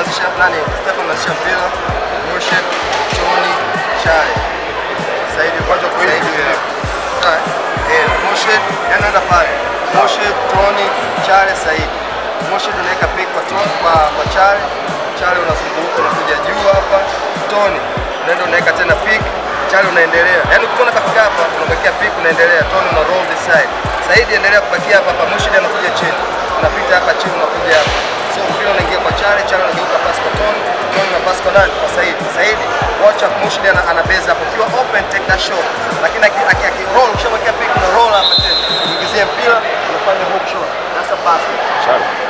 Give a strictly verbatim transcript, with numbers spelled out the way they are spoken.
anaanzisha nani? Stefan anaanzisha mpira, Murshid, Tony, Chale. Saidi kwanza kwa Saidi. Sawa. Eh, Murshid anaenda pale. Murshid, Tony, Chale, Saidi. Murshid anaweka pick kwa Tony kwa kwa Chale. Chale unazunguka unakuja juu hapa. Tony unaenda unaweka tena pick. Chale unaendelea. Yaani ukiona kafika hapa unabakia pick unaendelea. Tony una roll this side. Saidi endelea kubakia hapa hapa. Murshid anakuja chini. Unapita hapa chini unakuja hapa. So mpira unaingia kwa Chale, Chale unageuka pass kwa Tony, Tony na pass kwa nani? Kwa Saidi. Saidi watch up Murshid ana, ana base hapo. Ukiwa open take that shot. Lakini aki aki roll ukishabakia pick una roll hapa tena. Uingizie mpira unafanya hook shot. That's a basket. Chale.